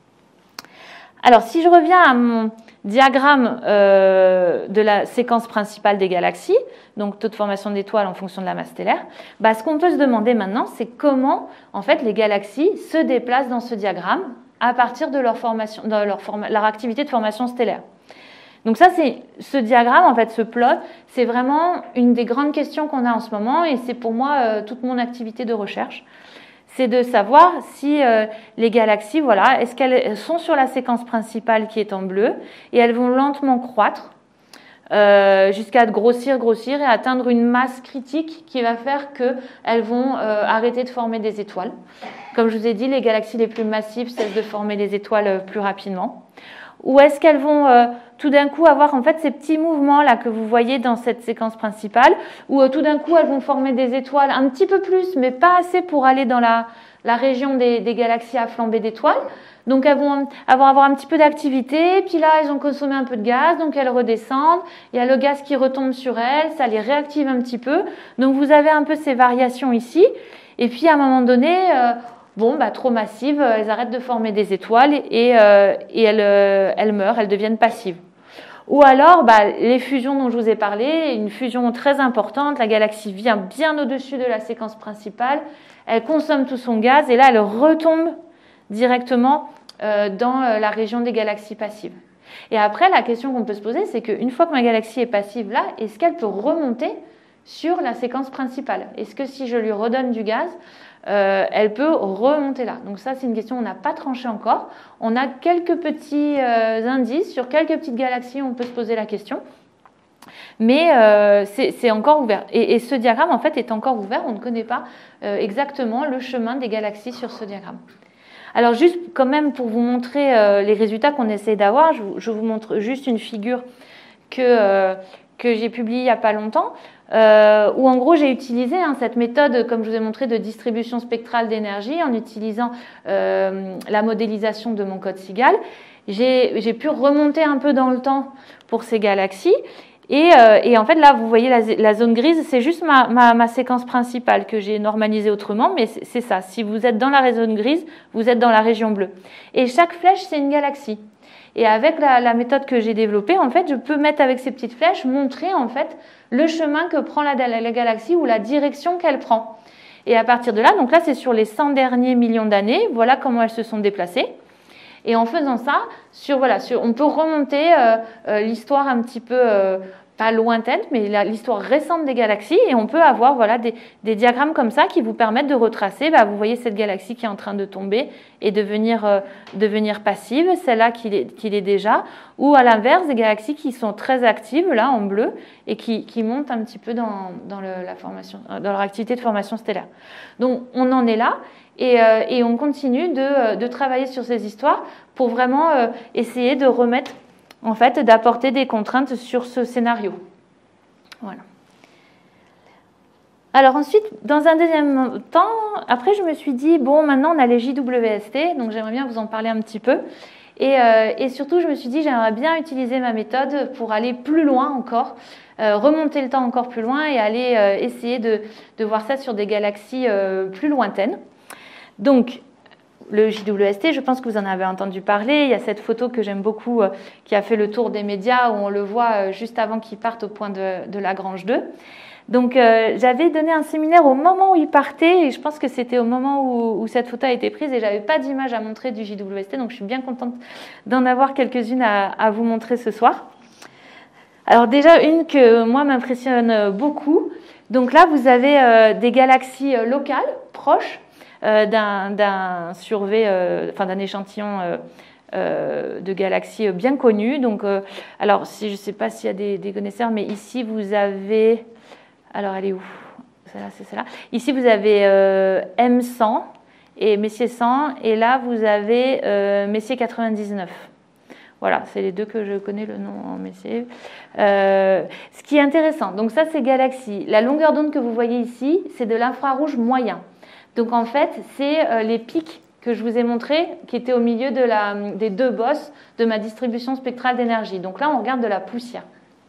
Alors si je reviens à mon diagramme euh, de la séquence principale des galaxies, donc taux de formation d'étoiles en fonction de la masse stellaire, bah, ce qu'on peut se demander maintenant, c'est comment en fait, les galaxies se déplacent dans ce diagramme à partir de leur, formation, de leur, forma, leur activité de formation stellaire. Donc ça, c'est ce diagramme, en fait, ce plot, c'est vraiment une des grandes questions qu'on a en ce moment et c'est pour moi euh, toute mon activité de recherche. C'est de savoir si euh, les galaxies, voilà, est-ce qu'elles sont sur la séquence principale qui est en bleu et elles vont lentement croître euh, jusqu'à grossir, grossir et atteindre une masse critique qui va faire qu'elles vont euh, arrêter de former des étoiles. Comme je vous ai dit, les galaxies les plus massives cessent de former des étoiles plus rapidement. Ou est-ce qu'elles vont euh, tout d'un coup avoir en fait ces petits mouvements là que vous voyez dans cette séquence principale, où euh, tout d'un coup elles vont former des étoiles un petit peu plus, mais pas assez pour aller dans la, la région des, des galaxies à flambée d'étoiles. Donc elles vont avoir, avoir un petit peu d'activité, puis là elles ont consommé un peu de gaz, donc elles redescendent, il y a le gaz qui retombe sur elles, ça les réactive un petit peu. Donc vous avez un peu ces variations ici, et puis à un moment donné, euh, bon, bah, trop massives, elles arrêtent de former des étoiles et, euh, et elles, euh, elles meurent, elles deviennent passives. Ou alors, bah, les fusions dont je vous ai parlé, une fusion très importante, la galaxie vient bien au-dessus de la séquence principale, elle consomme tout son gaz et là, elle retombe directement euh, dans la région des galaxies passives. Et après, la question qu'on peut se poser, c'est qu'une fois que ma galaxie est passive là, est-ce qu'elle peut remonter sur la séquence principale? Est-ce que si je lui redonne du gaz, Euh, elle peut remonter là. Donc ça, c'est une question qu'on n'a pas tranchée encore. On a quelques petits euh, indices sur quelques petites galaxies où on peut se poser la question. Mais euh, c'est encore ouvert. Et, et ce diagramme, en fait, est encore ouvert. On ne connaît pas euh, exactement le chemin des galaxies sur ce diagramme. Alors juste quand même pour vous montrer euh, les résultats qu'on essaie d'avoir, je, je vous montre juste une figure que, euh, que j'ai publié il n'y a pas longtemps, euh, où en gros j'ai utilisé hein, cette méthode, comme je vous ai montré, de distribution spectrale d'énergie en utilisant euh, la modélisation de mon code SIGAL. J'ai pu remonter un peu dans le temps pour ces galaxies. Et, euh, et en fait, là, vous voyez la, la zone grise, c'est juste ma, ma, ma séquence principale que j'ai normalisée autrement, mais c'est ça. Si vous êtes dans la zone grise, vous êtes dans la région bleue. Et chaque flèche, c'est une galaxie. Et avec la, la méthode que j'ai développée, en fait, je peux mettre avec ces petites flèches, montrer en fait le chemin que prend la, la, la galaxie ou la direction qu'elle prend. Et à partir de là, donc là, c'est sur les cent derniers millions d'années, voilà comment elles se sont déplacées. Et en faisant ça, sur, voilà, sur, on peut remonter euh, euh, l'histoire un petit peu, euh, pas lointaine, mais l'histoire récente des galaxies. Et on peut avoir voilà, des, des diagrammes comme ça qui vous permettent de retracer. Bah, vous voyez cette galaxie qui est en train de tomber et devenir, euh, devenir passive, celle-là qui l'est qui l'est déjà. Ou à l'inverse, des galaxies qui sont très actives, là, en bleu, et qui, qui montent un petit peu dans, dans, le, la formation, dans leur activité de formation stellaire. Donc, on en est là. Et, euh, et on continue de, de travailler sur ces histoires pour vraiment euh, essayer de remettre, en fait, d'apporter des contraintes sur ce scénario. Voilà. Alors ensuite, dans un deuxième temps, après je me suis dit, bon, maintenant on a les J W S T, donc j'aimerais bien vous en parler un petit peu. Et, euh, et surtout, je me suis dit, j'aimerais bien utiliser ma méthode pour aller plus loin encore, euh, remonter le temps encore plus loin et aller euh, essayer de, de voir ça sur des galaxies euh, plus lointaines. Donc, le J W S T, je pense que vous en avez entendu parler. Il y a cette photo que j'aime beaucoup euh, qui a fait le tour des médias où on le voit euh, juste avant qu'il parte au point de, de Lagrange deux. Donc, euh, j'avais donné un séminaire au moment où il partait et je pense que c'était au moment où, où cette photo a été prise et j'avais pas d'image à montrer du J W S T. Donc, je suis bien contente d'en avoir quelques-unes à, à vous montrer ce soir. Alors déjà, une que moi m'impressionne beaucoup. Donc là, vous avez euh, des galaxies euh, locales, proches, Euh, d'un survey, euh, enfin d'un échantillon euh, euh, de galaxies bien connues. Donc, euh, alors, si, je ne sais pas s'il y a des, des connaisseurs, mais ici vous avez, alors elle est où? Celle-là, c'est celle-là. Ici vous avez euh, M cent et Messier cent, et là vous avez euh, Messier quatre-vingt-dix-neuf. Voilà, c'est les deux que je connais le nom en Messier. Euh, ce qui est intéressant, donc ça c'est galaxies. La longueur d'onde que vous voyez ici, c'est de l'infrarouge moyen. Donc en fait, c'est euh, les pics que je vous ai montrés qui étaient au milieu de la, des deux bosses de ma distribution spectrale d'énergie. Donc là, on regarde de la poussière.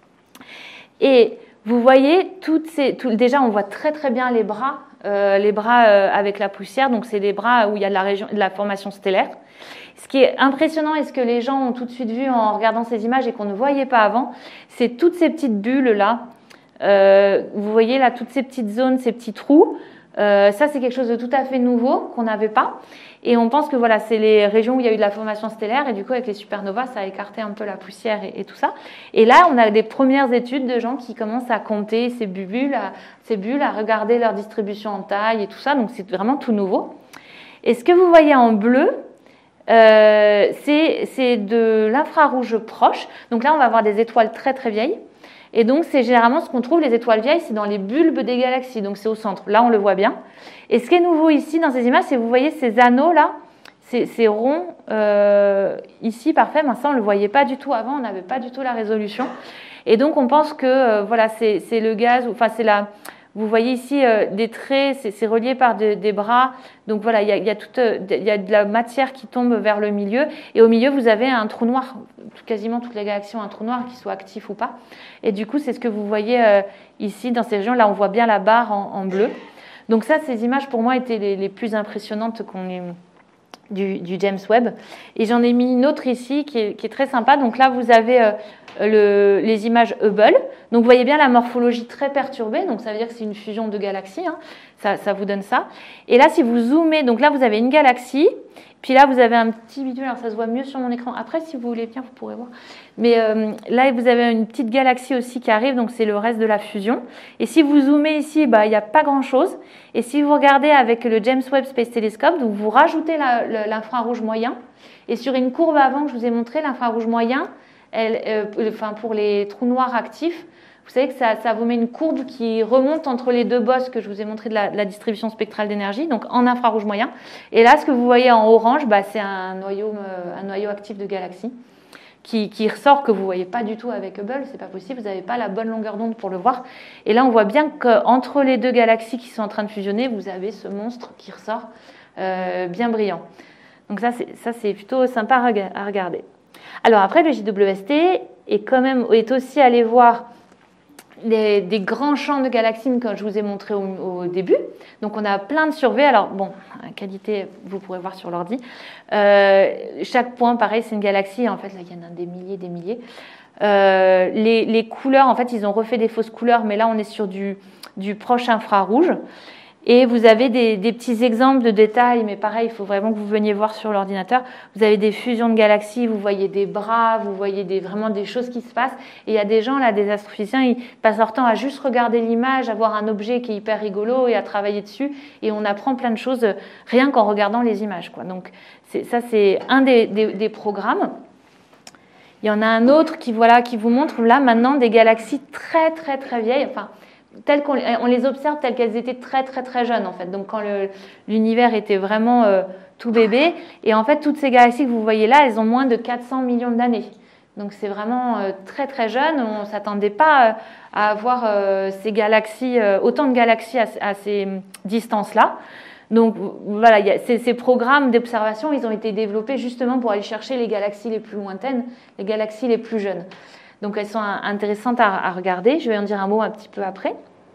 Et vous voyez, toutes ces, tout, déjà, on voit très très bien les bras, euh, les bras euh, avec la poussière. Donc c'est des bras où il y a de la, région, de la formation stellaire. Ce qui est impressionnant et ce que les gens ont tout de suite vu en regardant ces images et qu'on ne voyait pas avant, c'est toutes ces petites bulles-là. Euh, vous voyez là, toutes ces petites zones, ces petits trous. Euh, ça, c'est quelque chose de tout à fait nouveau qu'on n'avait pas. Et on pense que voilà, c'est les régions où il y a eu de la formation stellaire. Et du coup, avec les supernovas, ça a écarté un peu la poussière et, et tout ça. Et là, on a des premières études de gens qui commencent à compter ces bulles, à, ces bulles, à regarder leur distribution en taille et tout ça. Donc, c'est vraiment tout nouveau. Et ce que vous voyez en bleu, euh, c'est de l'infrarouge proche. Donc là, on va avoir des étoiles très, très vieilles. Et donc, c'est généralement ce qu'on trouve, les étoiles vieilles, c'est dans les bulbes des galaxies. Donc, c'est au centre. Là, on le voit bien. Et ce qui est nouveau ici, dans ces images, c'est que vous voyez ces anneaux-là, ces, ces ronds, euh, ici, parfait. Mais ça, on ne le voyait pas du tout avant. On n'avait pas du tout la résolution. Et donc, on pense que, euh, voilà, c'est le gaz, enfin, c'est la... Vous voyez ici euh, des traits, c'est relié par de, des bras. Donc voilà, il y a, y, a toute, y a de la matière qui tombe vers le milieu. Et au milieu, vous avez un trou noir. Quasiment toutes les galaxies ont un trou noir, qu'il soit actif ou pas. Et du coup, c'est ce que vous voyez euh, ici dans ces régions. Là, on voit bien la barre en, en bleu. Donc ça, ces images, pour moi, étaient les, les plus impressionnantes qu'on ait du, du James Webb. Et j'en ai mis une autre ici qui est, qui est très sympa. Donc là, vous avez... Euh, Le, les images Hubble. Donc vous voyez bien la morphologie très perturbée, donc ça veut dire que c'est une fusion de galaxies, hein. ça, ça vous donne ça. Et là, si vous zoomez, donc là vous avez une galaxie, puis là vous avez un petit bidule, alors ça se voit mieux sur mon écran. Après, si vous voulez bien, vous pourrez voir. Mais euh, là, vous avez une petite galaxie aussi qui arrive, donc c'est le reste de la fusion. Et si vous zoomez ici, bah, il n'y a pas grand-chose. Et si vous regardez avec le James Webb Space Telescope, donc vous rajoutez l'infrarouge moyen. Et sur une courbe avant que je vous ai montré, l'infrarouge moyen, Elle, euh, enfin, pour les trous noirs actifs, vous savez que ça, ça vous met une courbe qui remonte entre les deux bosses que je vous ai montré de la, de la distribution spectrale d'énergie, donc en infrarouge moyen. Et là, ce que vous voyez en orange, bah, c'est un noyau, euh, un noyau actif de galaxie. qui, qui ressort que vous ne voyez pas du tout avec Hubble, c'est pas possible, vous n'avez pas la bonne longueur d'onde pour le voir. Et là, on voit bien qu'entre les deux galaxies qui sont en train de fusionner, vous avez ce monstre qui ressort euh, bien brillant. Donc ça, c'est plutôt sympa à regarder. Alors après, le J W S T est, quand même, est aussi allé voir des, des grands champs de galaxies comme je vous ai montré au, au début. Donc on a plein de surveys. Alors bon, qualité, vous pourrez voir sur l'ordi. Euh, chaque point, pareil, c'est une galaxie. En fait, là, il y en a des milliers, des milliers. Euh, les, les couleurs, en fait, ils ont refait des fausses couleurs, mais là, on est sur du, du proche infrarouge. Et vous avez des, des petits exemples de détails, mais pareil, il faut vraiment que vous veniez voir sur l'ordinateur. Vous avez des fusions de galaxies, vous voyez des bras, vous voyez des, vraiment des choses qui se passent. Et il y a des gens, là, des astrophysiciens, ils passent leur temps à juste regarder l'image, à voir un objet qui est hyper rigolo et à travailler dessus. Et on apprend plein de choses rien qu'en regardant les images, quoi. Donc ça, c'est un des, des, des programmes. Il y en a un autre qui, voilà, qui vous montre là maintenant des galaxies très, très, très vieilles. Enfin, telles qu'on on les observe telles qu'elles étaient très très très jeunes en fait. Donc quand l'univers était vraiment euh, tout bébé, et en fait toutes ces galaxies que vous voyez là, elles ont moins de quatre cents millions d'années. Donc c'est vraiment euh, très très jeune. On ne s'attendait pas euh, à avoir euh, ces galaxies, euh, autant de galaxies à, à ces distances-là. Donc voilà, y a, ces, ces programmes d'observation, ils ont été développés justement pour aller chercher les galaxies les plus lointaines, les galaxies les plus jeunes. Donc elles sont intéressantes à, à regarder. Je vais en dire un mot un petit peu après.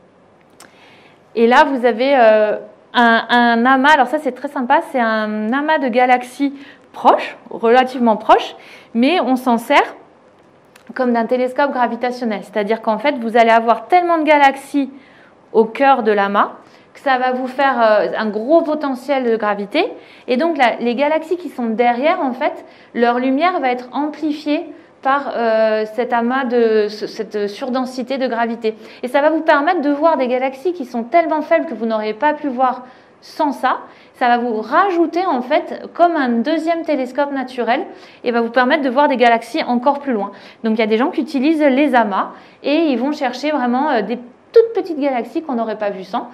Et là, vous avez euh, un, un amas. Alors ça, c'est très sympa. C'est un amas de galaxies proches, relativement proches, mais on s'en sert comme d'un télescope gravitationnel. C'est-à-dire qu'en fait, vous allez avoir tellement de galaxies au cœur de l'amas que ça va vous faire euh, un gros potentiel de gravité. Et donc, la, les galaxies qui sont derrière, en fait, leur lumière va être amplifiée par euh, cet amas de cette surdensité de gravité. Et ça va vous permettre de voir des galaxies qui sont tellement faibles que vous n'auriez pas pu voir sans ça. Ça va vous rajouter en fait comme un deuxième télescope naturel et va vous permettre de voir des galaxies encore plus loin. Donc il y a des gens qui utilisent les amas et ils vont chercher vraiment des toutes petites galaxies qu'on n'aurait pas vues sans.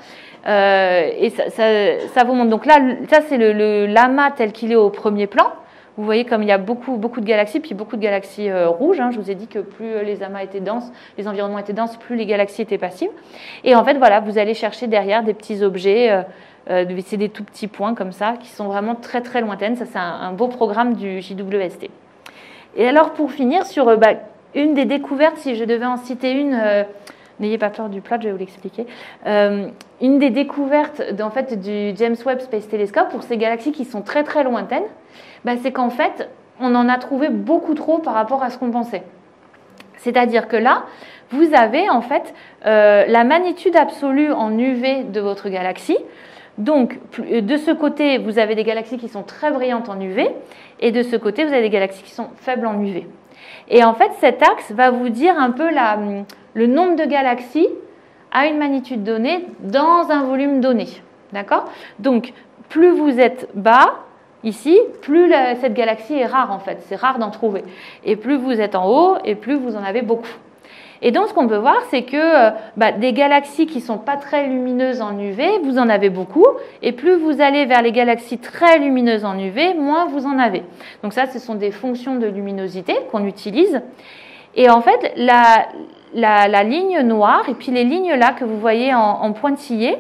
Euh, et ça, ça, ça vous montre. Donc là, ça c'est le, le l'amas tel qu'il est au premier plan. Vous voyez comme il y a beaucoup, beaucoup de galaxies, puis beaucoup de galaxies euh, rouges. Hein. Je vous ai dit que plus les amas étaient denses, les environnements étaient denses, plus les galaxies étaient passives. Et en fait, voilà, vous allez chercher derrière des petits objets, euh, euh, c'est des tout petits points comme ça, qui sont vraiment très, très lointaines. Ça, c'est un, un beau programme du J W S T. Et alors, pour finir, sur euh, bah, une des découvertes, si je devais en citer une, euh, n'ayez pas peur du plot, je vais vous l'expliquer. Euh, une des découvertes en fait, du James Webb Space Telescope pour ces galaxies qui sont très, très lointaines, bah, c'est qu'en fait, on en a trouvé beaucoup trop par rapport à ce qu'on pensait. C'est-à-dire que là, vous avez en fait euh, la magnitude absolue en U V de votre galaxie. Donc, de ce côté, vous avez des galaxies qui sont très brillantes en U V, et de ce côté, vous avez des galaxies qui sont faibles en U V. Et en fait, cet axe va vous dire un peu la, le nombre de galaxies à une magnitude donnée dans un volume donné. D'accord ? Donc, plus vous êtes bas, ici, plus la, cette galaxie est rare en fait, c'est rare d'en trouver. Et plus vous êtes en haut, et plus vous en avez beaucoup. Et donc ce qu'on peut voir, c'est que bah, des galaxies qui ne sont pas très lumineuses en U V, vous en avez beaucoup, et plus vous allez vers les galaxies très lumineuses en U V, moins vous en avez. Donc ça, ce sont des fonctions de luminosité qu'on utilise. Et en fait, la, la, la ligne noire, et puis les lignes là que vous voyez en, en pointillé,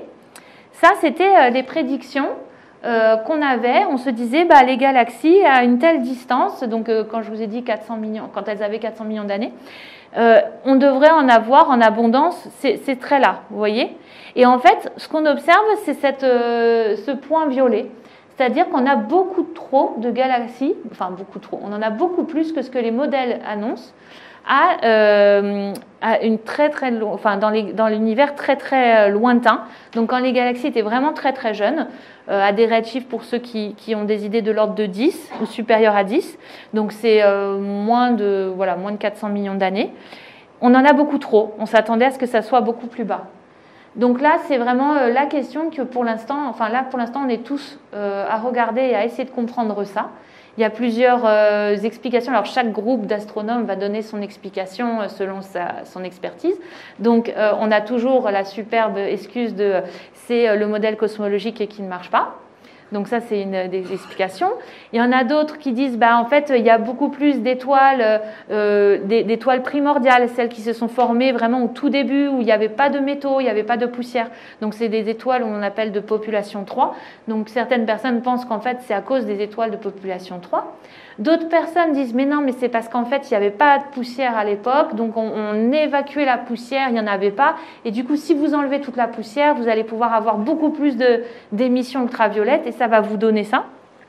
ça c'était les prédictions Euh, qu'on avait. On se disait bah, les galaxies à une telle distance, donc euh, quand je vous ai dit quatre cents millions, quand elles avaient quatre cents millions d'années, euh, on devrait en avoir en abondance ces, ces traits-là, vous voyez. Et en fait, ce qu'on observe, c'est cette, euh, ce point violet, c'est-à-dire qu'on a beaucoup trop de galaxies, enfin beaucoup trop, on en a beaucoup plus que ce que les modèles annoncent, à, euh, à une très très lo- enfin dans, les, dans l'univers très très lointain. Donc quand les galaxies étaient vraiment très très jeunes, euh, à des redshifts pour ceux qui, qui ont des idées de l'ordre de dix ou supérieur à dix, donc c'est euh, moins de voilà moins de quatre cents millions d'années. On en a beaucoup trop. On s'attendait à ce que ça soit beaucoup plus bas. Donc là, c'est vraiment euh, la question que pour l'instant, enfin là pour l'instant, on est tous euh, à regarder et à essayer de comprendre ça. Il y a plusieurs euh, explications. Alors, chaque groupe d'astronomes va donner son explication euh, selon sa, son expertise. Donc, euh, on a toujours la superbe excuse de euh, c'est le modèle cosmologique qui ne marche pas. Donc ça, c'est une des explications. Il y en a d'autres qui disent, bah, en fait, il y a beaucoup plus d'étoiles, euh, d'étoiles primordiales, celles qui se sont formées vraiment au tout début, où il n'y avait pas de métaux, il n'y avait pas de poussière. Donc c'est des étoiles où on appelle de population trois. Donc certaines personnes pensent qu'en fait, c'est à cause des étoiles de population trois. D'autres personnes disent, mais non, mais c'est parce qu'en fait, il n'y avait pas de poussière à l'époque, donc on, on évacuait la poussière, il n'y en avait pas. Et du coup, si vous enlevez toute la poussière, vous allez pouvoir avoir beaucoup plus d'émissions ultraviolettes et ça va vous donner ça.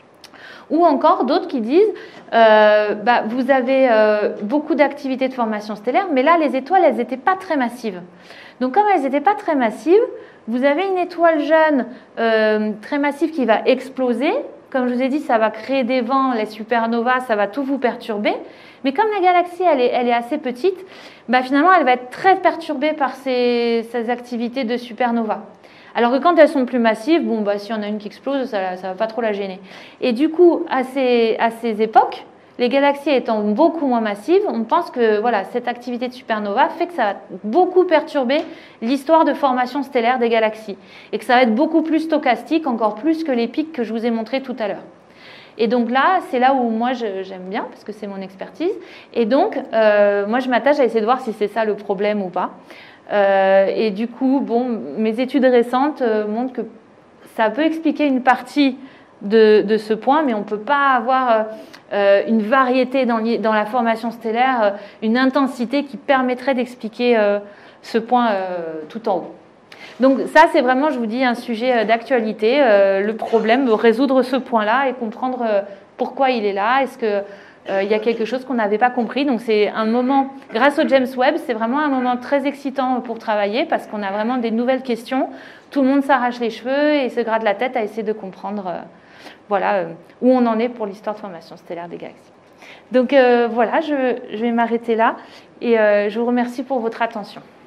Ou encore d'autres qui disent, euh, bah, vous avez euh, beaucoup d'activités de formation stellaire, mais là, les étoiles, elles n'étaient pas très massives. Donc, comme elles n'étaient pas très massives, vous avez une étoile jeune euh, très massive qui va exploser. Comme je vous ai dit, ça va créer des vents, les supernovas, ça va tout vous perturber. Mais comme la galaxie, elle est, elle est assez petite, bah finalement, elle va être très perturbée par ces, ces activités de supernova. Alors que quand elles sont plus massives, bon, bah, s'il y en a une qui explose, ça ne va pas trop la gêner. Et du coup, à ces, à ces époques, les galaxies étant beaucoup moins massives, on pense que voilà, cette activité de supernova fait que ça va beaucoup perturber l'histoire de formation stellaire des galaxies et que ça va être beaucoup plus stochastique, encore plus que les pics que je vous ai montrés tout à l'heure. Et donc là, c'est là où moi j'aime bien, parce que c'est mon expertise. Et donc, euh, moi je m'attache à essayer de voir si c'est ça le problème ou pas. Euh, et du coup, bon, mes études récentes euh, montrent que ça peut expliquer une partie de, de ce point, mais on ne peut pas avoir euh, une variété dans, dans la formation stellaire, euh, une intensité qui permettrait d'expliquer euh, ce point euh, tout en haut. Donc ça, c'est vraiment, je vous dis, un sujet d'actualité, euh, le problème, résoudre ce point-là et comprendre euh, pourquoi il est là, est-ce que Euh, il y a quelque chose qu'on n'avait pas compris. Donc c'est un moment, grâce au James Webb, c'est vraiment un moment très excitant pour travailler parce qu'on a vraiment des nouvelles questions. Tout le monde s'arrache les cheveux et se gratte la tête à essayer de comprendre euh, voilà, euh, où on en est pour l'histoire de formation stellaire des galaxies. Donc euh, voilà, je, je vais m'arrêter là et euh, je vous remercie pour votre attention.